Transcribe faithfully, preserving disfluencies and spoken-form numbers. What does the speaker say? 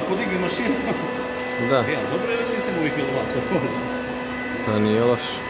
podigli mašinu. Da. Ja, dobro je već nisam ovih kilovata voza. To nije loš.